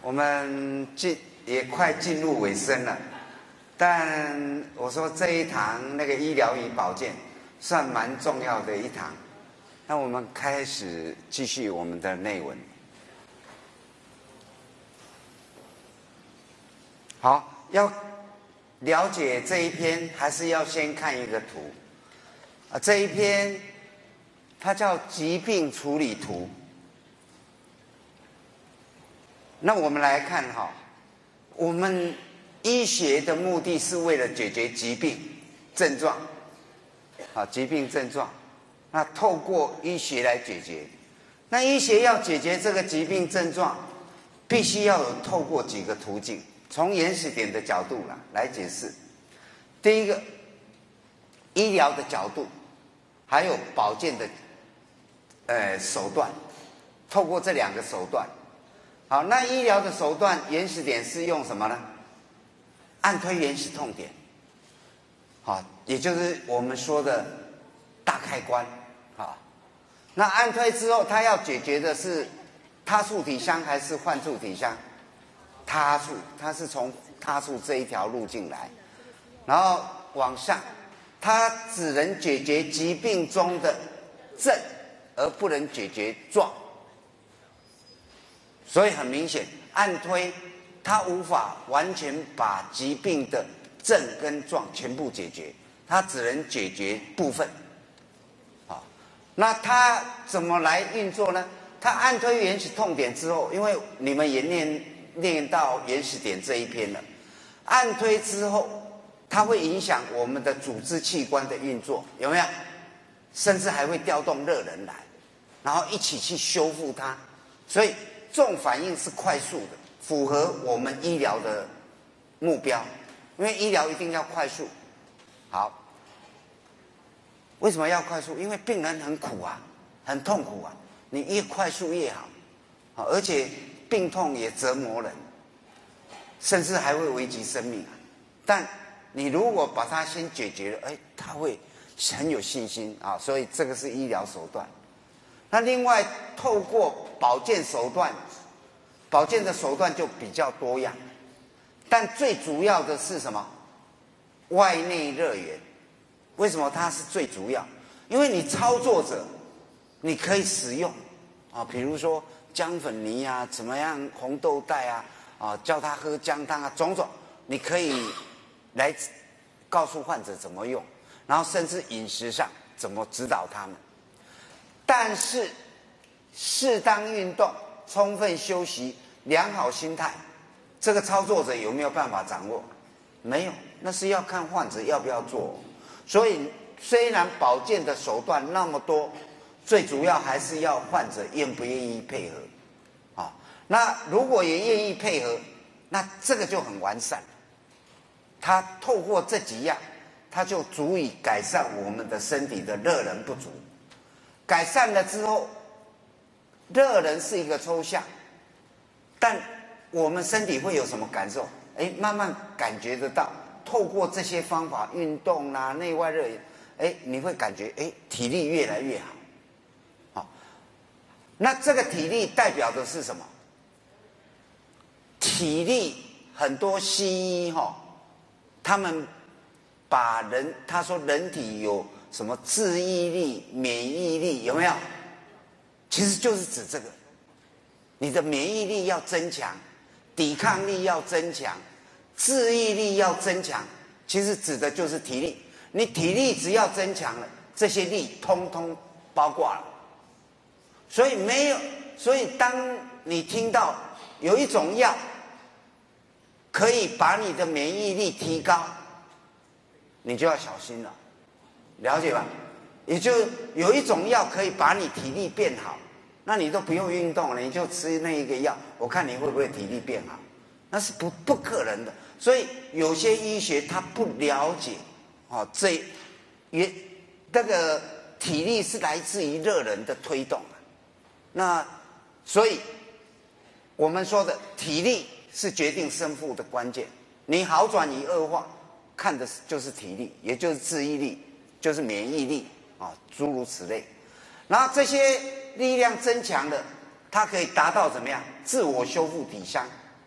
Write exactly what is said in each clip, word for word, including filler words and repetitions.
我们进也快进入尾声了，但我说这一堂那个医疗与保健算蛮重要的一堂。那我们开始继续我们的内文。好，要了解这一篇，还是要先看一个图啊。这一篇它叫疾病处理图。那我们来看哈，我们医学的目的是为了解决疾病症状，啊，疾病症状，那透过医学来解决。那医学要解决这个疾病症状，必须要有透过几个途径，从原始点的角度啦来解释。第一个，医疗的角度，还有保健的呃手段，透过这两个手段。好，那医疗的手段原始点是用什么呢？按推原始痛点，好，也就是我们说的大开关。好，那按推之后，它要解决的是他处体香还是患处体香？他处，它是从他处这一条路进来，然后往上，它只能解决疾病中的症，而不能解决状。所以很明显，按推它无法完全把疾病的症跟状全部解决，它只能解决部分。好，那它怎么来运作呢？它按推原始痛点之后，因为你们也念念到原始点这一篇了，按推之后，它会影响我们的组织器官的运作，有没有？甚至还会调动热能来，然后一起去修复它，所以这种反应是快速的，符合我们医疗的目标，因为医疗一定要快速。好，为什么要快速？因为病人很苦啊，很痛苦啊，你越快速越好。好，而且病痛也折磨人，甚至还会危及生命啊。但你如果把它先解决了，哎，他会很有信心啊。所以这个是医疗手段。那另外透过保健手段，保健的手段就比较多样，但最主要的是什么？外内热源。为什么它是最主要？因为你操作者你可以使用啊，比如说姜粉泥啊，怎么样红豆带啊，啊叫他喝姜汤啊，种种你可以来告诉患者怎么用，然后甚至饮食上怎么指导他们。但是适当运动、充分休息、良好心态，这个操作者有没有办法掌握？没有，那是要看患者要不要做。所以虽然保健的手段那么多，最主要还是要患者愿不愿意配合啊。那如果也愿意配合，那这个就很完善。他透过这几样，他就足以改善我们的身体的热能不足。改善了之后，热能是一个抽象，但我们身体会有什么感受？哎，慢慢感觉得到，透过这些方法，运动啦、内外热源，哎，你会感觉哎，体力越来越好。好，那这个体力代表的是什么？体力很多西医哈、哦，他们把人他说人体有什么治愈力、免疫力，有没有？其实就是指这个，你的免疫力要增强，抵抗力要增强，治愈力要增强，其实指的就是体力。你体力只要增强了，这些力通通包括了。所以没有，所以当你听到有一种药可以把你的免疫力提高，你就要小心了，了解吧？也就有一种药可以把你体力变好，那你都不用运动了，你就吃那一个药，我看你会不会体力变好？那是不不可能的。所以有些医学他不了解哦，这也这个体力是来自于热能的推动。那所以我们说的体力是决定胜负的关键。你好转与恶化，看的就是体力，也就是治愈力，就是免疫力啊，诸如此类。然后这些力量增强了，它可以达到怎么样？自我修复体香，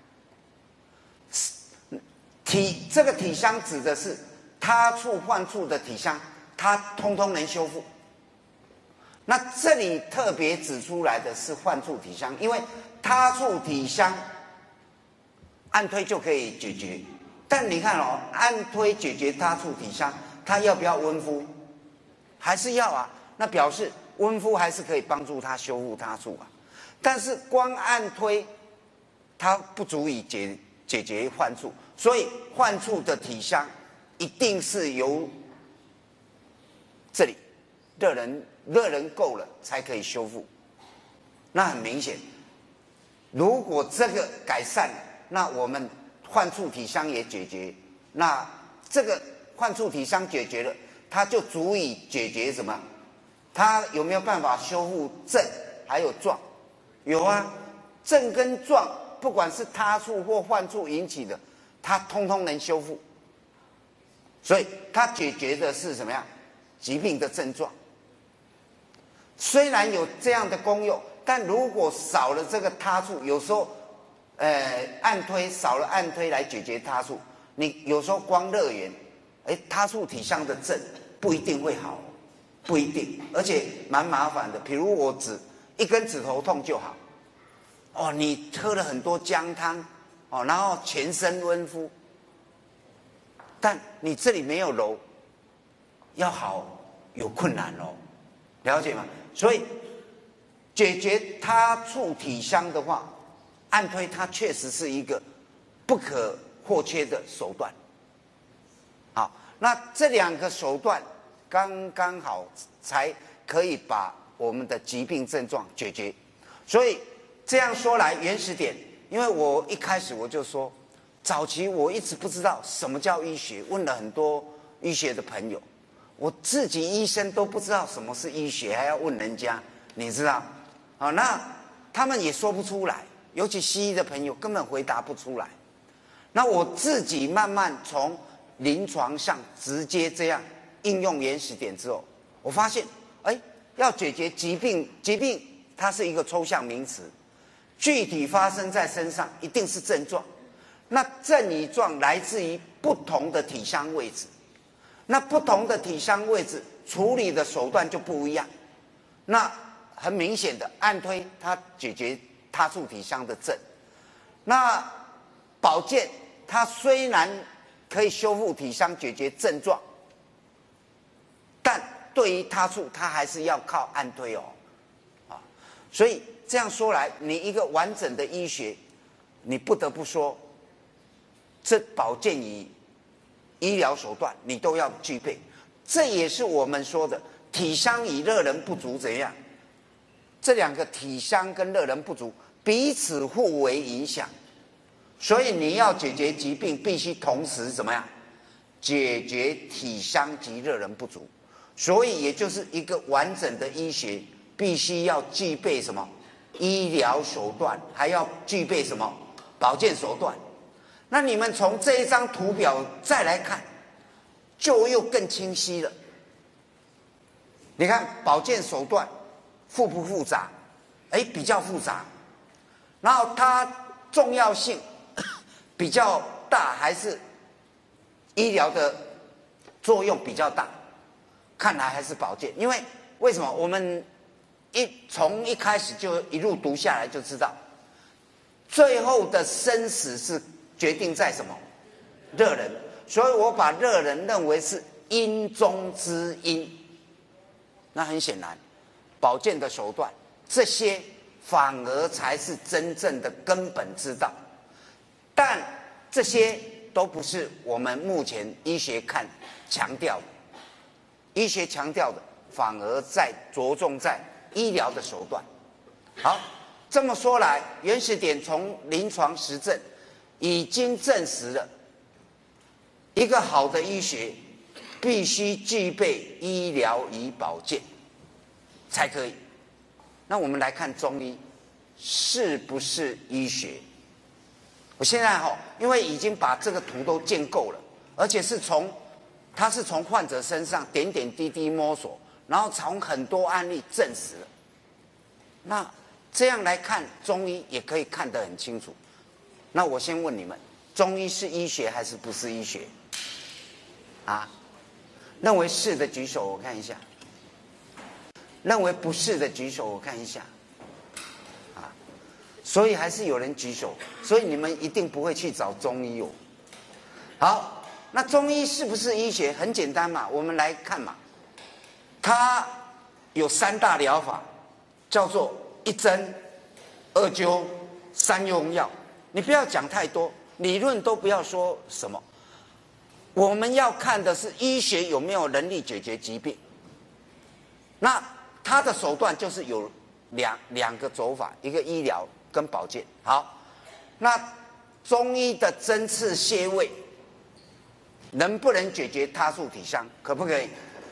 体这个体香指的是他处患处的体香，它通通能修复。那这里特别指出来的是患处体香，因为他处体香按推就可以解决。但你看哦，按推解决他处体香，他要不要温敷？还是要啊。那表示温敷还是可以帮助他修复他处啊。但是光按推，它不足以解解决患处，所以患处的体香一定是由这里热人热人够了才可以修复。那很明显，如果这个改善了，那我们患处体香也解决，那这个患处体香解决了，它就足以解决什么？它有没有办法修复症还有状？有啊，症跟状不管是他处或患处引起的，它通通能修复。所以它解决的是什么样？疾病的症状。虽然有这样的功用，但如果少了这个他处，有时候呃按推少了按推来解决他处，你有时候光热源，哎，他处体香的症不一定会好，不一定，而且蛮麻烦的。比如我指一根指头痛就好，哦，你喝了很多姜汤，哦，然后全身温敷，但你这里没有揉，要好有困难哦，了解吗？所以解决他处体香的话，按推它确实是一个不可或缺的手段。好，那这两个手段刚刚好才可以把我们的疾病症状解决。所以这样说来，原始点，因为我一开始我就说，早期我一直不知道什么叫医学，问了很多医学的朋友，我自己医生都不知道什么是医学，还要问人家，你知道？啊，那他们也说不出来，尤其西医的朋友根本回答不出来。那我自己慢慢从临床上直接这样应用原始点之后，我发现，哎，要解决疾病，疾病它是一个抽象名词，具体发生在身上一定是症状。那症与状来自于不同的体香位置，那不同的体香位置处理的手段就不一样。那很明显的，按推它解决他处体香的症，那保健它虽然可以修复体香解决症状，但对于他处它还是要靠按推哦，啊，所以这样说来，你一个完整的医学，你不得不说，这保健与医疗手段你都要具备。这也是我们说的体香与热能不足怎样？这两个体香跟热能不足彼此互为影响，所以你要解决疾病，必须同时怎么样？解决体香及热能不足。所以也就是一个完整的医学，必须要具备什么？医疗手段，还要具备什么？保健手段。那你们从这一张图表再来看，就又更清晰了。你看保健手段复不复杂？哎，比较复杂。然后它重要性比较大，还是医疗的作用比较大？看来还是保健。因为为什么？我们一从一开始就一路读下来就知道，最后的生死是决定在什么？热能。所以我把热能认为是因中之因。那很显然，保健的手段这些反而才是真正的根本之道，但这些都不是我们目前医学看强调的。医学强调的反而在着重在医疗的手段。好，这么说来，原始点从临床实证已经证实了，一个好的医学必须具备医疗与保健才可以。那我们来看中医是不是医学？我现在哈、哦，因为已经把这个图都建构了，而且是从它是从患者身上点点滴滴摸索，然后从很多案例证实了。那这样来看中医也可以看得很清楚。那我先问你们， 中医是医学还是不是医学？啊？认为是的举手，我看一下。认为不是的举手，我看一下。啊，所以还是有人举手，所以你们一定不会去找中医哦。好，那中医是不是医学？很简单嘛，我们来看嘛。它有三大疗法，叫做一针、二灸、三用药。你不要讲太多，理论都不要说什么。我们要看的是医学有没有能力解决疾病。那它的手段就是有两两个走法，一个医疗跟保健。好，那中医的针刺穴位能不能解决他处体伤？可不可以？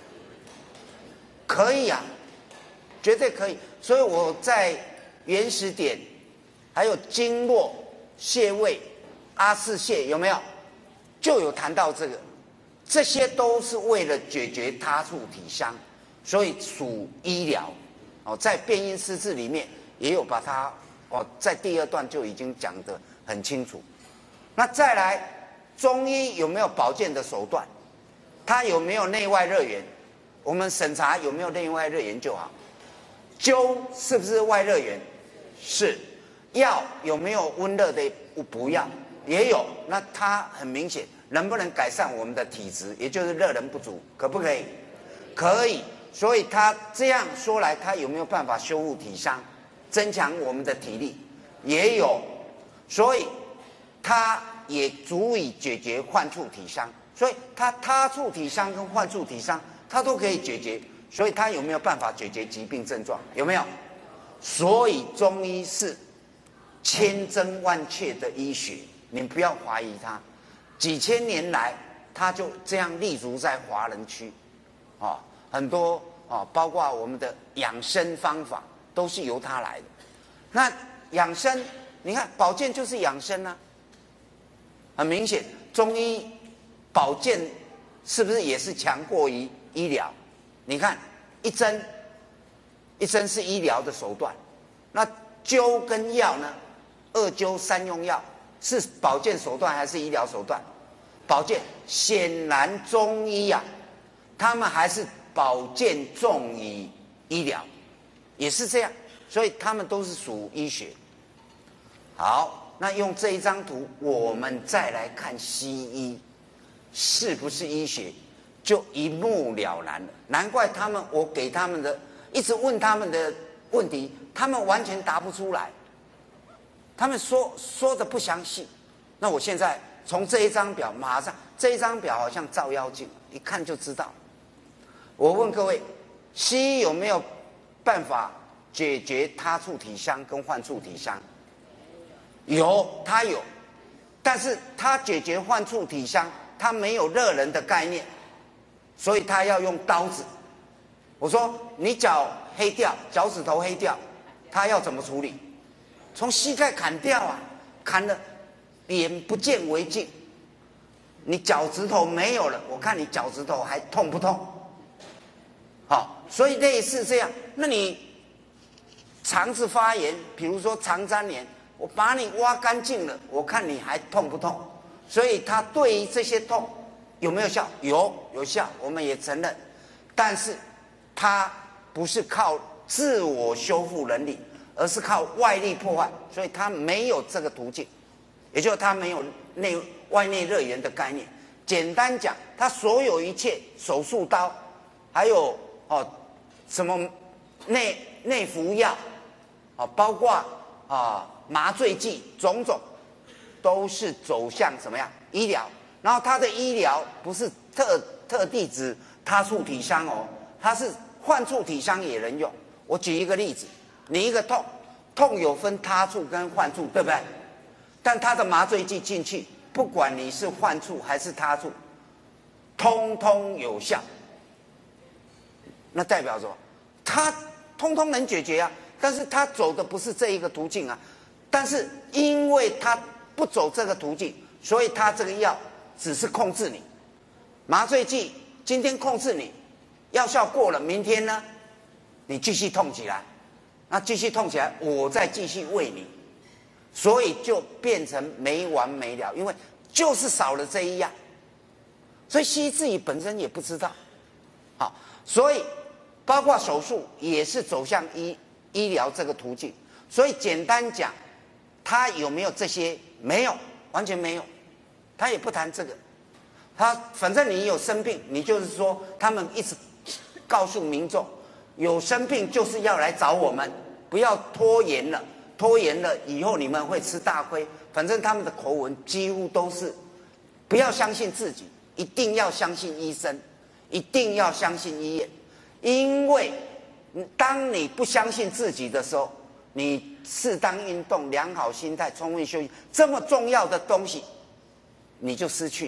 可以啊，绝对可以。所以我在原始点，还有经络穴位、阿是穴有没有？就有谈到这个，这些都是为了解决他处体伤，所以属医疗。哦，在变因施治里面也有把它哦，在第二段就已经讲得很清楚。那再来，中医有没有保健的手段？它有没有内外热源？我们审查有没有内外热源就好。灸是不是外热源？是。药有没有温热的补药？也有。那它很明显能不能改善我们的体质，也就是热能不足，可不可以？可以。所以它这样说来，它有没有办法修复体伤，增强我们的体力？也有。所以它也足以解决患处体伤。所以它他处体伤跟患处体伤，它都可以解决。所以它有没有办法解决疾病症状？有没有？所以中医是千真万确的医学，你不要怀疑它。几千年来，它就这样立足在华人区，啊、哦，很多啊、哦，包括我们的养生方法都是由它来的。那养生，你看保健就是养生啊，很明显，中医保健是不是也是强过于医疗？你看一针，一针是医疗的手段，那灸跟药呢？二灸三用药是保健手段还是医疗手段？保健，显然中医啊，他们还是保健重于医疗，也是这样，所以他们都是属医学。好，那用这一张图，我们再来看西医是不是医学，就一目了然了。难怪他们，我给他们的一直问他们的问题，他们完全答不出来。他们说说的不详细，那我现在从这一张表，马上这一张表好像照妖镜，一看就知道。我问各位，西医有没有办法解决他处体伤跟患处体伤？有，它有，但是它解决患处体伤，它没有热能的概念，所以它要用刀子。我说你脚黑掉，脚趾头黑掉，它要怎么处理？从膝盖砍掉啊，砍了眼不见为净。你脚趾头没有了，我看你脚趾头还痛不痛？好，所以类似这样。那你肠子发炎，比如说肠粘连，我把你挖干净了，我看你还痛不痛？所以它对于这些痛有没有效？有，有效，我们也承认。但是它不是靠自我修复能力，而是靠外力破坏，所以它没有这个途径，也就是它没有内外内热源的概念。简单讲，它所有一切手术刀，还有哦什么内内服药，啊，包括啊麻醉剂，种种都是走向什么样医疗？然后它的医疗不是特特地指他处体伤哦，它是患处体伤也能用。我举一个例子。你一个痛，痛有分他处跟患处，对不对？但它的麻醉剂进去，不管你是患处还是他处，通通有效。那代表什么？它通通能解决啊，但是它走的不是这一个途径啊。但是因为它不走这个途径，所以它这个药只是控制你。麻醉剂今天控制你，药效过了，明天呢，你继续痛起来。那继续痛起来，我再继续喂你，所以就变成没完没了。因为就是少了这一样，所以西医自己本身也不知道。好，所以包括手术也是走向医医疗这个途径。所以简单讲，他有没有这些？没有，完全没有。他也不谈这个。他反正你有生病，你就是说他们一直告诉民众，有生病就是要来找我们，不要拖延了，拖延了以后你们会吃大亏。反正他们的口吻几乎都是，不要相信自己，一定要相信医生，一定要相信医院，因为当你不相信自己的时候，你适当运动、良好心态、充分休息，这么重要的东西，你就失去了。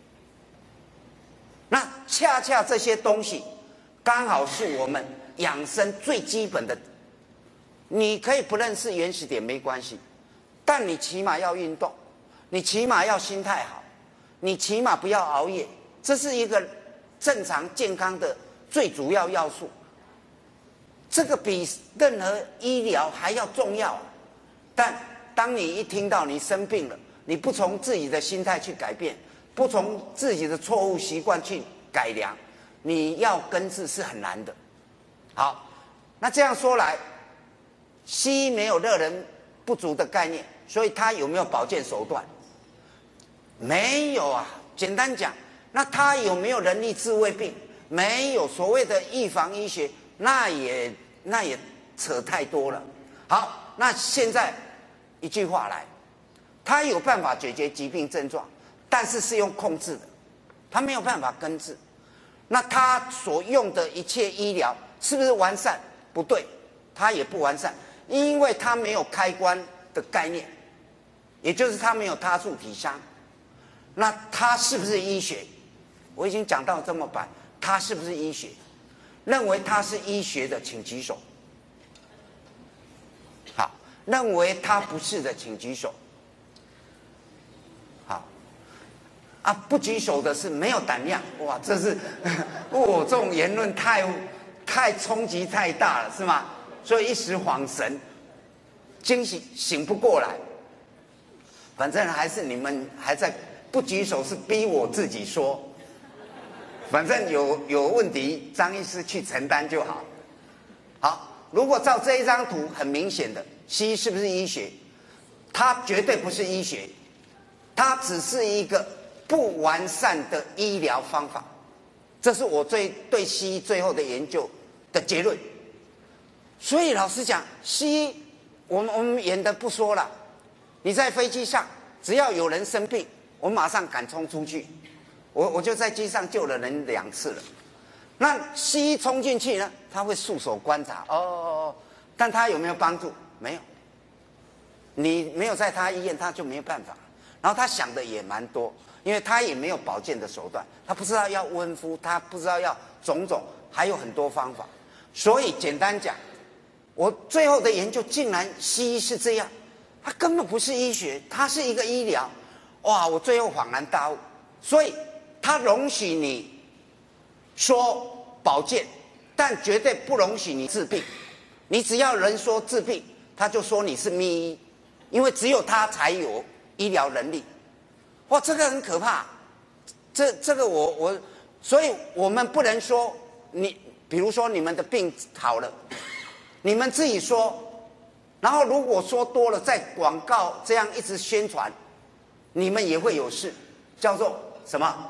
那恰恰这些东西，刚好是我们养生最基本的。你可以不认识原始点没关系。但你起码要运动，你起码要心态好，你起码不要熬夜，这是一个正常健康的最主要要素。这个比任何医疗还要重要。但当你一听到你生病了，你不从自己的心态去改变，不从自己的错误习惯去改良，你要根治是很难的。好，那这样说来，西医没有热人不足的概念，所以他有没有保健手段？没有啊。简单讲，那他有没有能力治胃病？没有。所谓的预防医学，那也那也扯太多了。好，那现在一句话来，他有办法解决疾病症状，但是是用控制的，他没有办法根治。那他所用的一切医疗是不是完善？不对，他也不完善。因为它没有开关的概念，也就是它没有他处体伤。那它是不是医学？我已经讲到这么白，它是不是医学？认为它是医学的请举手。好，认为它不是的请举手。好，啊，不举手的是没有胆量。哇，这是我、哦、这种言论太太冲击太大了，是吗？所以一时恍神，惊醒醒不过来。反正还是你们还在不举手，是逼我自己说。反正有有问题，张医师去承担就好。好，如果照这一张图，很明显的，西医是不是医学？它绝对不是医学，它只是一个不完善的医疗方法。这是我最对西医最后的研究的结论。所以老实讲，西医我们我们演的不说了，你在飞机上只要有人生病，我马上赶冲出去，我我就在机上救了人两次了。那西医冲进去呢，他会束手观察，哦哦哦，但他有没有帮助？没有。你没有在他医院，他就没有办法。然后他想的也蛮多，因为他也没有保健的手段，他不知道要温敷，他不知道要种种，还有很多方法。所以简单讲，我最后的研究竟然西医是这样，它根本不是医学，它是一个医疗。哇，我最后恍然大悟。所以它容许你说保健，但绝对不容许你治病。你只要人说治病，他就说你是秘医，因为只有他才有医疗能力。哇，这个很可怕。这这个我我，所以我们不能说你，比如说你们的病好了，你们自己说，然后如果说多了，在广告这样一直宣传，你们也会有事，叫做什么？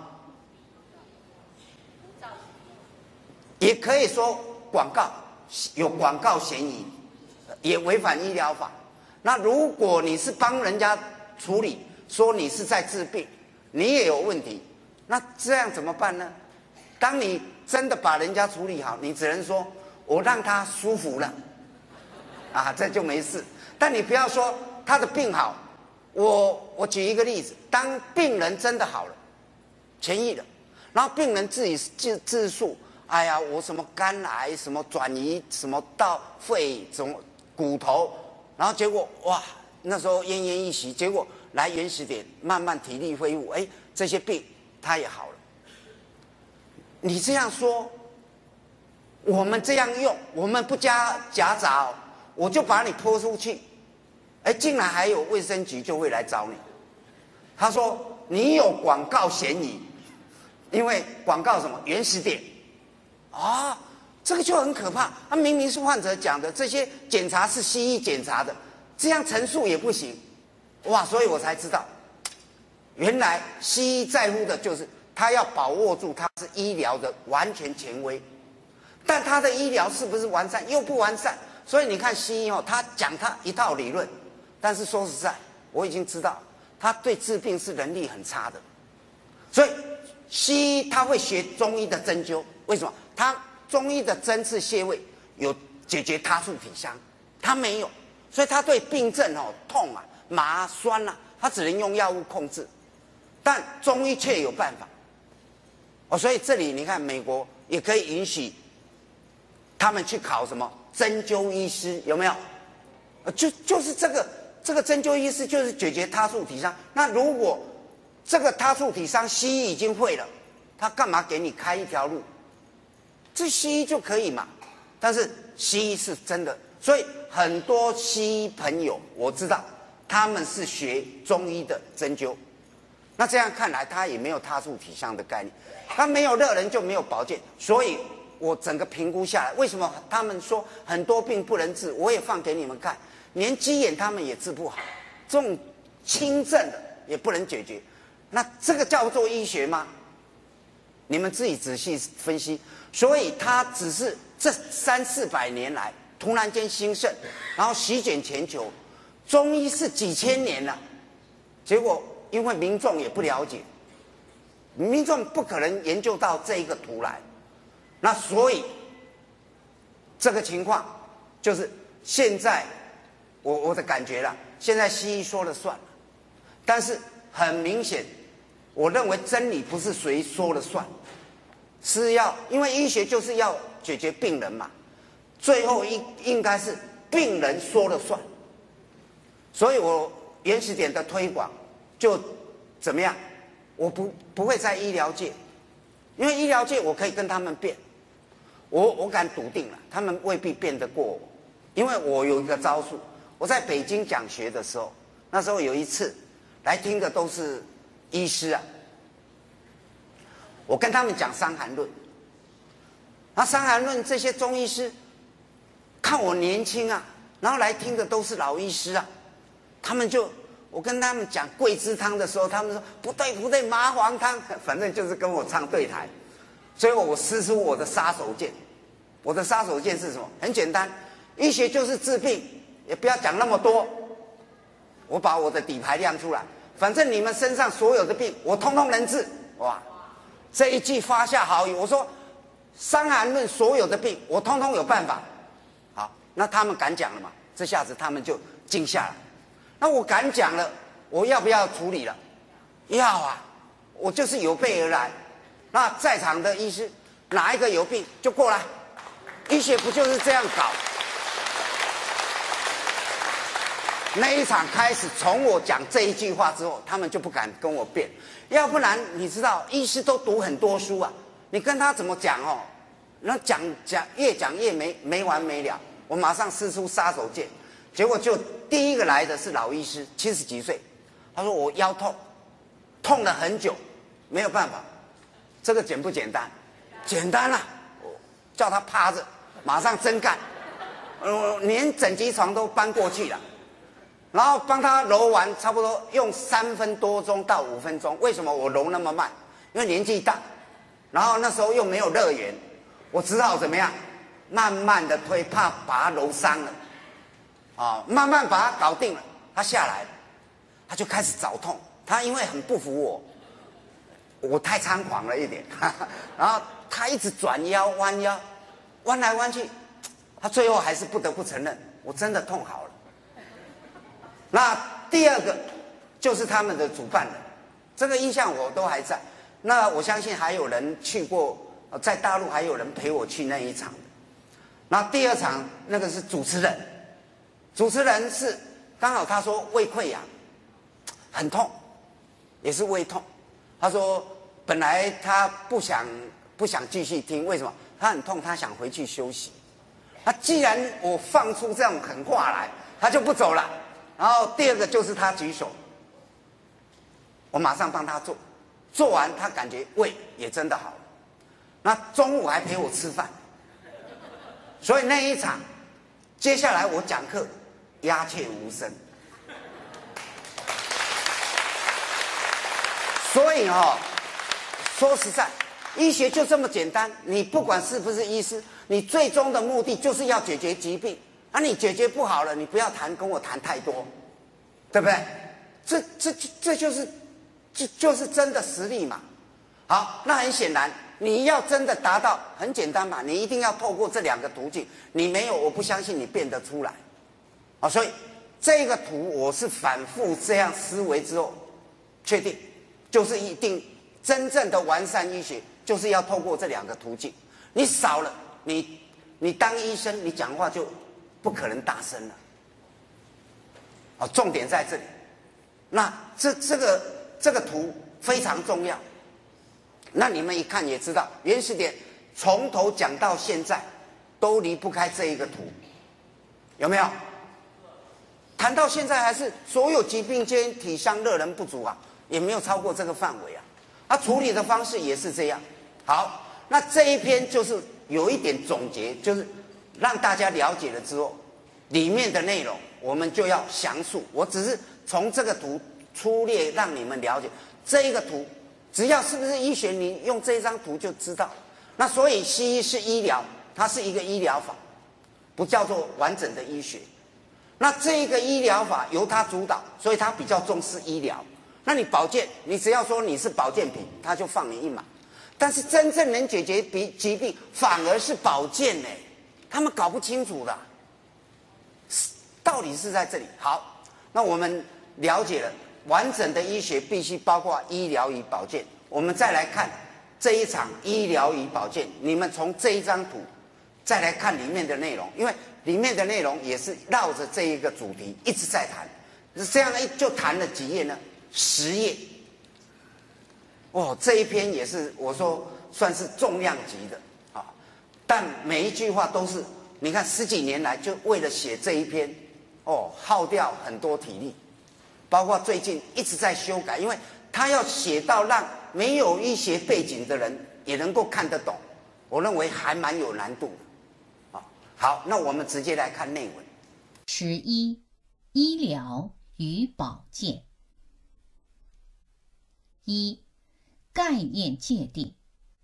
也可以说广告有广告嫌疑，也违反医疗法。那如果你是帮人家处理，说你是在治病，你也有问题，那这样怎么办呢？当你真的把人家处理好，你只能说我让他舒服了，啊，这就没事。但你不要说他的病好。我我举一个例子，当病人真的好了，痊愈了，然后病人自己自自述，哎呀，我什么肝癌，什么转移，什么到肺，什么骨头，然后结果哇，那时候奄奄一息，结果来原始点，慢慢体力恢复，哎，这些病他也好了。你这样说，我们这样用，我们不加夹杂、哦，我就把你泼出去，哎，竟然还有卫生局就会来找你。他说你有广告嫌疑，因为广告什么原始点啊，这个就很可怕。他明明是患者讲的，这些检查是西医检查的，这样陈述也不行，哇！所以我才知道，原来西医在乎的就是他要把握住他是医疗的完全权威，但他的医疗是不是完善又不完善。所以你看西医哦，他讲他一套理论，但是说实在，我已经知道他对治病是能力很差的。所以西医他会学中医的针灸，为什么？他中医的针刺穴位有解决他处体香，他没有，所以他对病症哦痛啊、麻、酸啊，他只能用药物控制，但中医却有办法。哦，所以这里你看，美国也可以允许他们去考什么？针灸医师有没有？就就是这个这个针灸医师就是解决他处体伤。那如果这个他处体伤西医已经会了，他干嘛给你开一条路？这西医就可以嘛？但是西医是真的，所以很多西医朋友我知道他们是学中医的针灸。那这样看来，他也没有他处体伤的概念，他没有热人就没有保健，所以。我整个评估下来，为什么他们说很多病不能治？我也放给你们看，连鸡眼他们也治不好，这种轻症的也不能解决。那这个叫做医学吗？你们自己仔细分析。所以它只是这三四百年来突然间兴盛，然后席卷全球。中医是几千年了，结果因为民众也不了解，民众不可能研究到这一个图来。那所以这个情况就是现在我我的感觉了，现在西医说了算了，但是很明显，我认为真理不是谁说了算，是要因为医学就是要解决病人嘛，最后应应该是病人说了算，所以我原始点的推广就怎么样，我不不会在医疗界，因为医疗界我可以跟他们辩。我我敢笃定了，他们未必辩得过我，因为我有一个招数。我在北京讲学的时候，那时候有一次来听的都是医师啊，我跟他们讲《伤寒论》，那《伤寒论》这些中医师看我年轻啊，然后来听的都是老医师啊，他们就我跟他们讲桂枝汤的时候，他们说不对不对，麻黄汤，反正就是跟我唱对台。所以我施出我的杀手锏，我的杀手锏是什么？很简单，医学就是治病，也不要讲那么多。我把我的底牌亮出来，反正你们身上所有的病，我通通能治。哇，这一句发下豪语，我说《伤寒论》所有的病，我通通有办法。好，那他们敢讲了嘛？这下子他们就静下来。那我敢讲了，我要不要处理了？要啊，我就是有备而来。那在场的医师哪一个有病就过来，医学不就是这样搞？那一场开始，从我讲这一句话之后，他们就不敢跟我辩，要不然你知道，医师都读很多书啊，你跟他怎么讲哦？那讲讲越讲越没没完没了。我马上施出杀手锏，结果就第一个来的是老医师，七十几岁，他说我腰痛，痛了很久，没有办法。这个简不简单？简单啦、啊！叫他趴着，马上真干，呃，连整机床都搬过去了，然后帮他揉完，差不多用三分多钟到五分钟。为什么我揉那么慢？因为年纪大，然后那时候又没有热源，我只好怎么样，慢慢的推，怕把他揉伤了，啊、哦，慢慢把他搞定了，他下来了，他就开始找痛，他因为很不服我。我太猖狂了一点，哈哈，然后他一直转腰弯腰，弯来弯去，他最后还是不得不承认，我真的痛好了。那第二个就是他们的主办人，这个印象我都还在。那我相信还有人去过，在大陆还有人陪我去那一场。那第二场那个是主持人，主持人是刚好他说胃溃疡，很痛，也是胃痛。他说本来他不想不想继续听，为什么？他很痛，他想回去休息。那既然我放出这种狠话来，他就不走了。然后第二个就是他举手， 我马上帮他做，做完他感觉胃也真的好了，那中午还陪我吃饭，所以那一场，接下来我讲课鸦雀无声。所以哦，说实在，医学就这么简单。你不管是不是医师，你最终的目的就是要解决疾病。啊，你解决不好了，你不要谈跟我谈太多，对不对？这这这就是这就是真的实力嘛。好，那很显然，你要真的达到，很简单嘛，你一定要透过这两个途径。你没有，我不相信你变得出来。啊，所以这个图我是反复这样思维之后，确定。就是一定真正的完善医学，就是要透过这两个途径。你少了，你你当医生，你讲话就不可能大声了。哦，重点在这里。那这这个这个图非常重要。那你们一看也知道，原始点从头讲到现在，都离不开这一个图，有没有？谈到现在还是所有疾病间体相热能不足啊。也没有超过这个范围啊，啊，处理的方式也是这样。好，那这一篇就是有一点总结，就是让大家了解了之后，里面的内容我们就要详述。我只是从这个图粗略让你们了解这一个图，只要是不是医学，你用这一张图就知道。那所以西医是医疗，它是一个医疗法，不叫做完整的医学。那这一个医疗法由它主导，所以它比较重视医疗。那你保健，你只要说你是保健品，他就放你一马。但是真正能解决疾病，反而是保健呢，他们搞不清楚的，道理是在这里。好，那我们了解了完整的医学必须包括医疗与保健。我们再来看这一场医疗与保健，你们从这一张图再来看里面的内容，因为里面的内容也是绕着这一个主题一直在谈。这样一就谈了几页呢？十页，哦，这一篇也是我说算是重量级的啊，但每一句话都是，你看十几年来就为了写这一篇，哦，耗掉很多体力，包括最近一直在修改，因为他要写到让没有医学背景的人也能够看得懂，我认为还蛮有难度的。啊，好，那我们直接来看内文。 十一，医疗与保健。一、概念界定。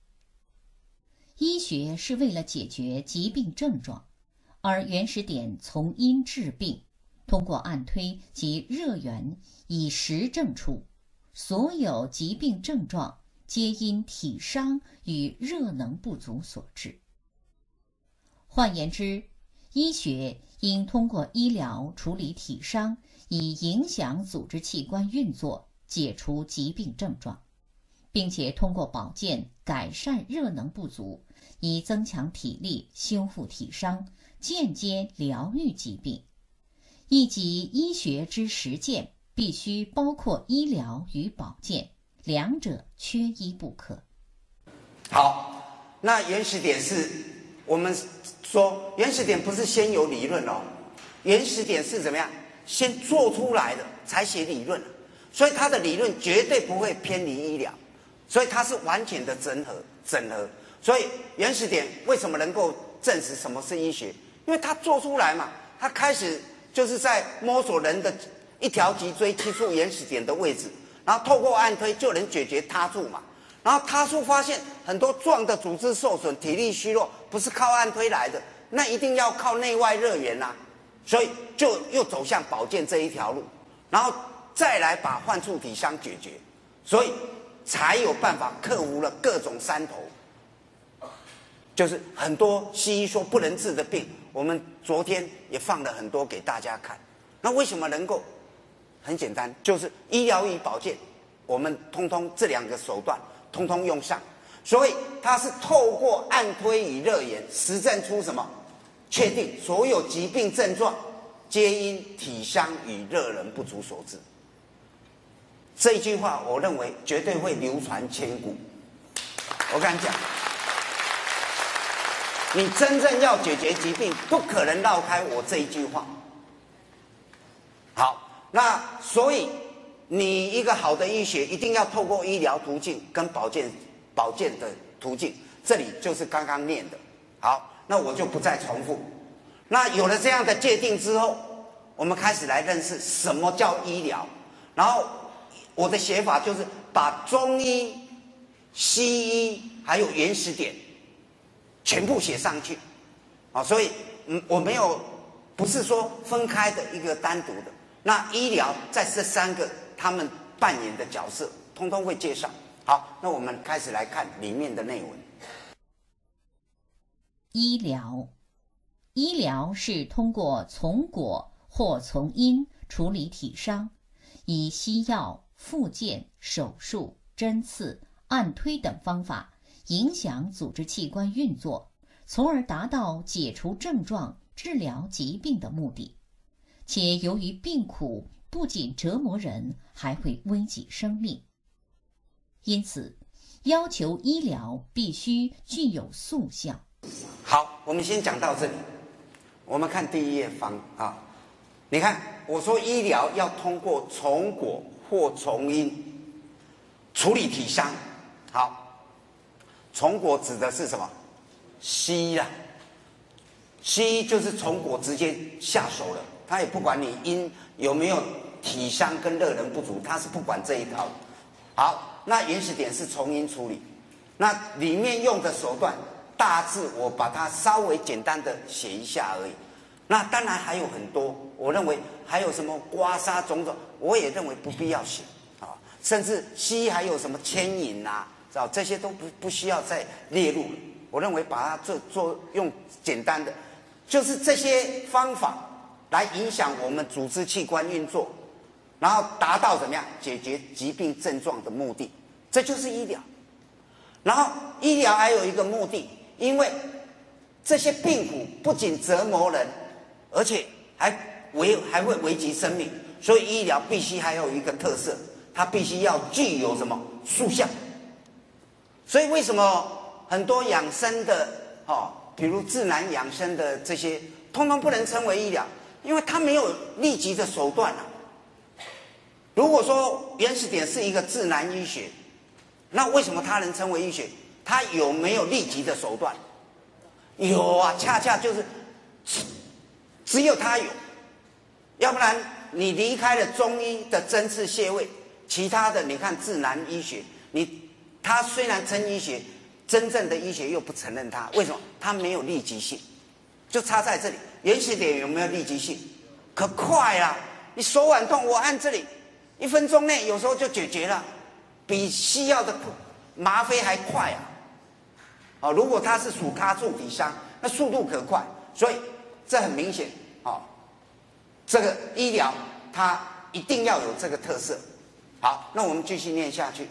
医学是为了解决疾病症状，而原始点从因治病，通过按推及热源以实证出，所有疾病症状皆因体伤与热能不足所致。换言之，医学应通过医疗处理体伤，以影响组织器官运作，解除疾病症状，并且通过保健改善热能不足，以增强体力，修复体伤，间接疗愈疾病。一级医学之实践必须包括医疗与保健，两者缺一不可。 好，那原始点是我们说原始点不是先有理论哦，原始点是怎么样？先做出来的才写理论，所以它的理论绝对不会偏离医疗，所以它是完全的整合整合。所以原始点为什么能够证实什么是医学？因为它做出来嘛，它开始就是在摸索人的一条脊椎七处原始点的位置，然后透过按推就能解决他处嘛。然后他处发现很多壮的组织受损、体力虚弱，不是靠按推来的，那一定要靠内外热源啊。所以就又走向保健这一条路，然后再来把患处体伤解决，所以才有办法克服了各种山头。就是很多西医说不能治的病，我们昨天也放了很多给大家看。那为什么能够？很简单，就是医疗与保健，我们通通这两个手段通通用上，所以它是透过按推与热源实证出什么？确定所有疾病症状皆因体伤与热能不足所致。这一句话我认为绝对会流传千古。我跟你讲，你真正要解决疾病，不可能绕开我这一句话。好，那所以你一个好的医学一定要透过医疗途径跟保健保健的途径，这里就是刚刚念的。好，那我就不再重复。那有了这样的界定之后，我们开始来认识什么叫医疗。然后我的写法就是把中医、西医还有原始点全部写上去。啊，所以嗯，我没有不是说分开的一个单独的。那医疗在这三个他们扮演的角色，通通会介绍。好，那我们开始来看里面的内文。 医疗，医疗是通过从果或从因处理体伤，以西药、复健、手术、针刺、按推等方法影响组织器官运作，从而达到解除症状、治疗疾病的目的。且由于病苦不仅折磨人，还会危及生命，因此要求医疗必须具有速效。 好，我们先讲到这里。我们看第一页方啊，你看我说医疗要通过从果或从因处理体伤。好，从果指的是什么？西医啊，西医就是从果直接下手了。他也不管你因有没有体伤跟热能不足，他是不管这一套。好，那原始点是从因处理，那里面用的手段大致我把它稍微简单的写一下而已。那当然还有很多，我认为还有什么刮痧种种，我也认为不必要写啊。甚至西医还有什么牵引啊，知道这些都不不需要再列入了。我认为把它做做用简单的，就是这些方法来影响我们组织器官运作，然后达到怎么样解决疾病症状的目的，这就是医疗。然后医疗还有一个目的，因为这些病苦不仅折磨人，而且还危还会危及生命，所以医疗必须还有一个特色，它必须要具有什么速效。所以为什么很多养生的哦，比如自然养生的这些，通通不能称为医疗？因为它没有立即的手段啊。如果说原始点是一个自然医学，那为什么它能称为医学？它有没有立即的手段？有啊，恰恰就是只有它有，要不然你离开了中医的针刺穴位，其他的你看自然医学，你它虽然称医学，真正的医学又不承认它，为什么？它没有立即性，就差在这里。原始点有没有立即性？可快啊！你手腕痛，我按这里，一分钟内有时候就解决了，比西药的吗啡还快啊！哦，如果它是属卡住体伤，那速度可快，所以这很明显哦。这个医疗它一定要有这个特色。好，那我们继续念下去。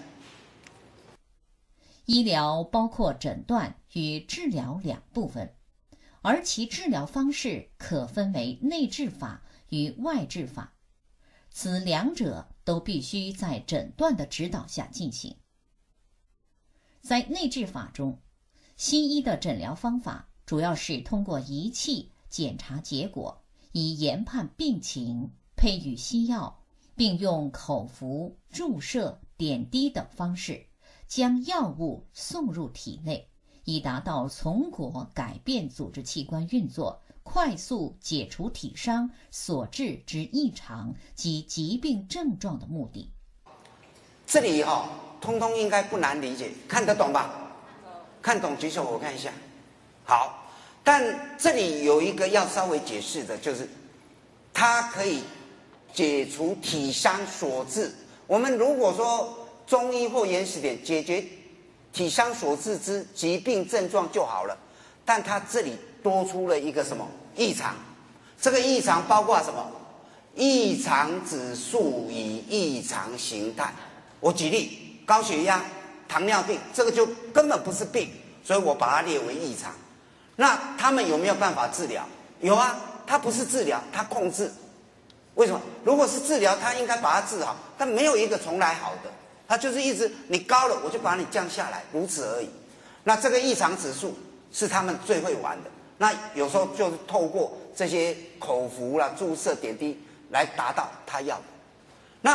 医疗包括诊断与治疗两部分，而其治疗方式可分为内治法与外治法，此两者都必须在诊断的指导下进行。在内治法中，西医的诊疗方法主要是通过仪器检查结果，以研判病情，配予西药，并用口服、注射、点滴等方式将药物送入体内，以达到从果改变组织器官运作，快速解除体伤所致之异常及疾病症状的目的。 这里哈、哦，通通应该不难理解，看得懂吧？看懂举手，我看一下。好，但这里有一个要稍微解释的，就是它可以解除体伤所致。我们如果说中医或原始点解决体伤所致之疾病症状就好了，但它这里多出了一个什么异常？这个异常包括什么？异常指数与异常形态。我举例，高血压、糖尿病，这个就根本不是病，所以我把它列为异常。那他们有没有办法治疗？有啊，它不是治疗，它控制。为什么？如果是治疗，它应该把它治好，但没有一个从来好的，它就是一直你高了，我就把你降下来，如此而已。那这个异常指数是他们最会玩的。那有时候就是透过这些口服啦、注射、点滴来达到他要的。那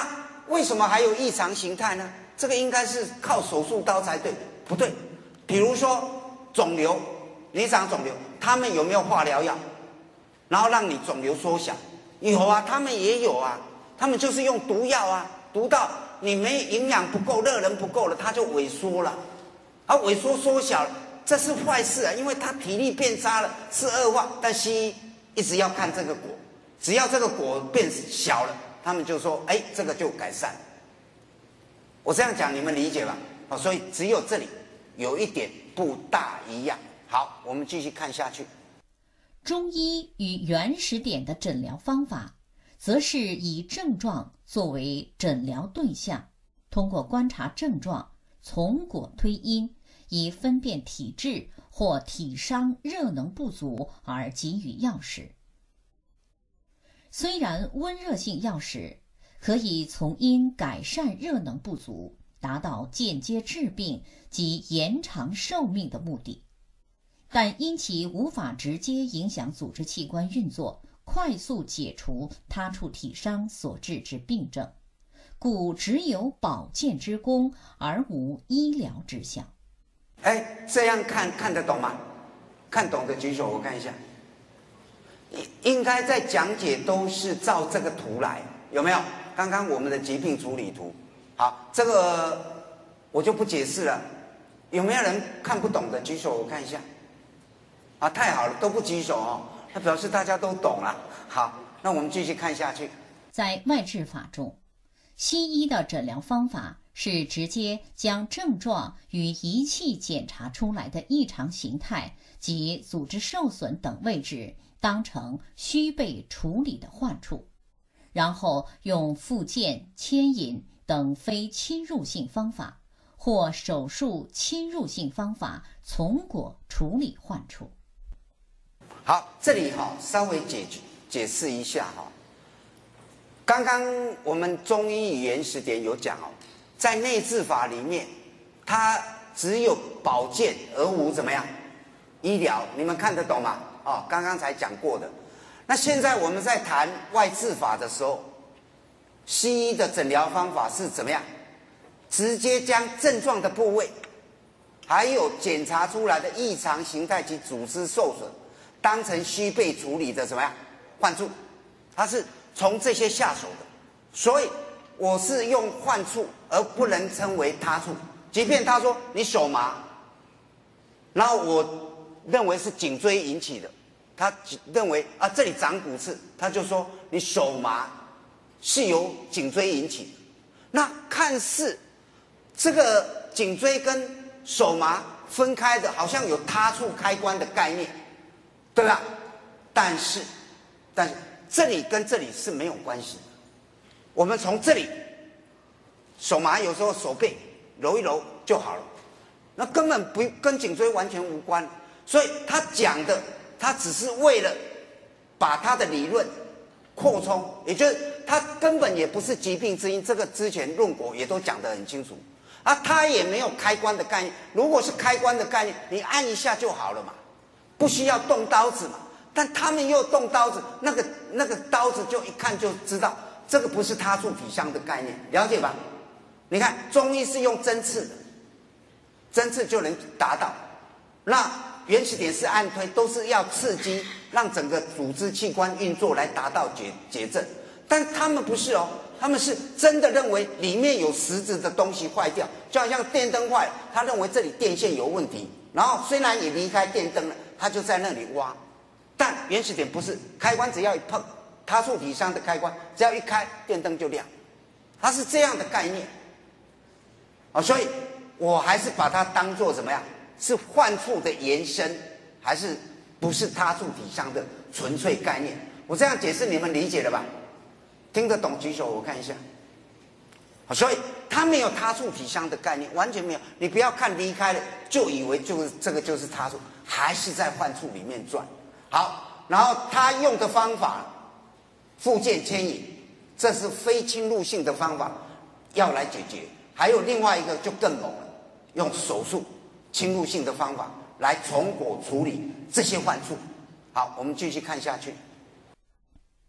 为什么还有异常形态呢？这个应该是靠手术刀才对，不对？比如说肿瘤，你长肿瘤，他们有没有化疗药，然后让你肿瘤缩小？有啊，他们也有啊，他们就是用毒药啊，毒到你没营养不够，热能不够了，它就萎缩了，啊，萎缩缩小了，这是坏事啊，因为他体力变差了，是恶化。但西医一直要看这个果，只要这个果变小了，他们就说，哎，这个就改善。我这样讲你们理解吧？哦，所以只有这里有一点不大一样。好，我们继续看下去。 中医与原始点的诊疗方法，则是以症状作为诊疗对象，通过观察症状，从果推因，以分辨体质或体伤热能不足而给予药食。虽然温热性药食可以从因改善热能不足，达到间接治病及延长寿命的目的，但因其无法直接影响组织器官运作，快速解除他处体伤所致之病症，故只有保健之功，而无医疗之效。 哎，这样看看得懂吗？看懂的举手，我看一下。应该在讲解都是照这个图来，有没有？刚刚我们的疾病处理图，好，这个我就不解释了。有没有人看不懂的举手？我看一下。啊，太好了，都不举手哦，那表示大家都懂了。好，那我们继续看下去。 在外治法中，西医的诊疗方法是直接将症状与仪器检查出来的异常形态及组织受损等位置当成需被处理的患处，然后用复健、牵引等非侵入性方法或手术侵入性方法从果处理患处。 好，这里哈、哦、稍微解解释一下哈、哦。刚刚我们中医与原始点有讲哦，在内治法里面，它只有保健而无怎么样医疗，你们看得懂吗？哦，刚刚才讲过的。那现在我们在谈外治法的时候，西医的诊疗方法是怎么样？直接将症状的部位，还有检查出来的异常形态及组织受损，当成需被处理的怎么样患处，它是从这些下手的。所以我是用患处，而不能称为他处。即便他说你手麻，然后我认为是颈椎引起的，他认为啊这里长骨刺，他就说你手麻是由颈椎引起的。那看似这个颈椎跟手麻分开的，好像有他处开关的概念，对吧？但是，但是这里跟这里是没有关系的。我们从这里手麻，有时候手背揉一揉就好了，那根本不跟颈椎完全无关。所以他讲的，他只是为了把他的理论扩充，也就是他根本也不是疾病之因，这个之前论果也都讲得很清楚。啊，他也没有开关的概念。如果是开关的概念，你按一下就好了嘛，不需要动刀子嘛。但他们又动刀子，那个那个刀子就一看就知道，这个不是他处体伤的概念，了解吧？你看中医是用针刺的，针刺就能达到。那原始点是按推，都是要刺激，让整个组织器官运作来达到解解症。但他们不是哦，他们是真的认为里面有实质的东西坏掉，就好像电灯坏了，他认为这里电线有问题，然后虽然也离开电灯了，他就在那里挖。但原始点不是，开关只要一碰，他处体伤的开关只要一开，电灯就亮，它是这样的概念。啊，所以我还是把它当作怎么样？是患处的延伸，还是不是他处体伤的纯粹概念？我这样解释你们理解了吧？听得懂举手，我看一下。所以他没有他处体伤的概念，完全没有。你不要看离开了就以为就是这个就是他处，还是在患处里面转。好，然后他用的方法，复健牵引，这是非侵入性的方法，要来解决。还有另外一个就更猛了，用手术侵入性的方法来从果处理这些患处。好，我们继续看下去。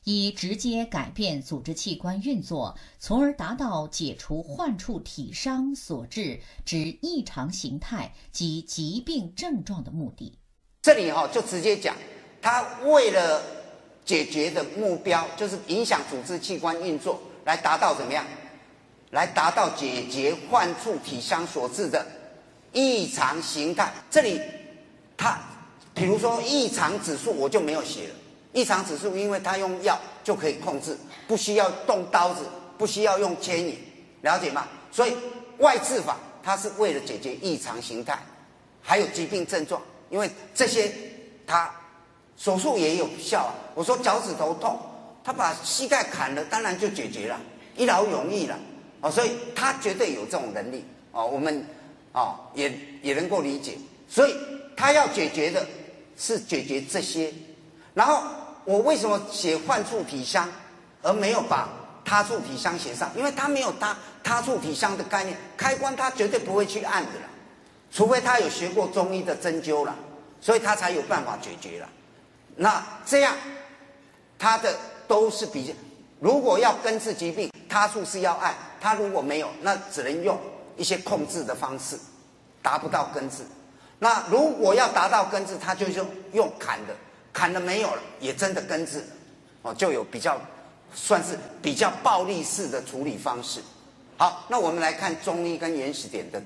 以直接改变组织器官运作，从而达到解除患处体伤所致之异常形态及疾病症状的目的。 这里哈、哦、就直接讲，他为了解决的目标就是影响组织器官运作，来达到怎么样？来达到解决患处体伤所致的异常形态。这里他比如说异常指数我就没有写了。异常指数，因为它用药就可以控制，不需要动刀子，不需要用牵引，了解吗？所以外治法它是为了解决异常形态，还有疾病症状，因为这些它手术也有效啊。我说脚趾头痛，他把膝盖砍了，当然就解决了，一劳永逸了哦。所以他绝对有这种能力哦，我们哦也也能够理解。所以他要解决的是解决这些，然后。我为什么写患处体伤，而没有把他处体伤写上？因为他没有他他处体伤的概念，开关他绝对不会去按的啦，除非他有学过中医的针灸啦，所以他才有办法解决啦。那这样，他的都是比较，如果要根治疾病，他处是要按，他如果没有，那只能用一些控制的方式，达不到根治。那如果要达到根治，他就用用砍的。砍了没有了，也真的根治了，哦，就有比较算是比较暴力式的处理方式。好，那我们来看中医跟原始点的。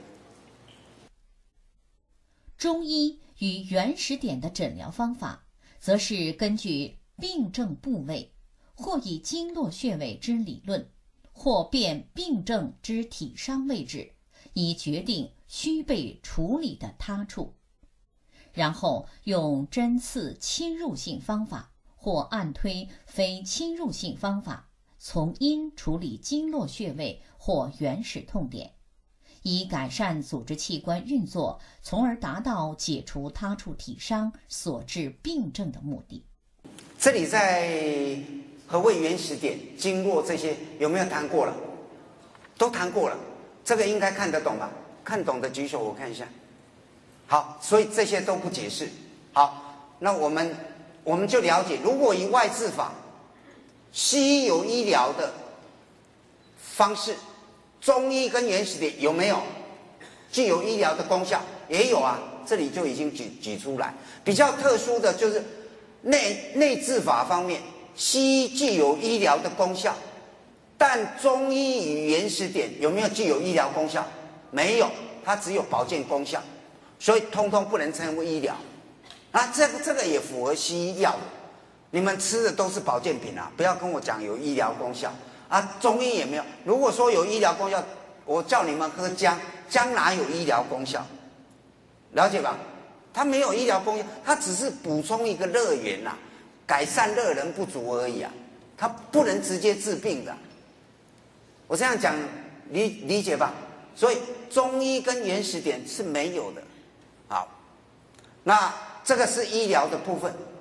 中医与原始点的诊疗方法，则是根据病症部位，或以经络穴位之理论，或辨病症之体伤位置，以决定需被处理的他处。然后用针刺侵入性方法或按推非侵入性方法，从因处理经络穴位或原始痛点，以改善组织器官运作，从而达到解除他处体伤所致病症的目的。 这里在何谓原始点、经络这些有没有谈过了？都谈过了，这个应该看得懂吧？看懂的举手，我看一下。好，所以这些都不解释。好，那我们我们就了解，如果以外治法，西医有医疗的方式，中医跟原始点有没有具有医疗的功效？也有啊，这里就已经举举出来。比较特殊的就是内内治法方面，西医具有医疗的功效，但中医与原始点有没有具有医疗功效？没有，它只有保健功效。所以通通不能称为医疗，啊，这个这个也符合西医药的。你们吃的都是保健品啊，不要跟我讲有医疗功效啊。中医也没有。如果说有医疗功效，我叫你们喝姜，姜哪有医疗功效？了解吧？它没有医疗功效，它只是补充一个热源呐、啊，改善热能不足而已啊，它不能直接治病的。我这样讲理理解吧？所以中医跟原始点是没有的。好，那这个是医疗的部分。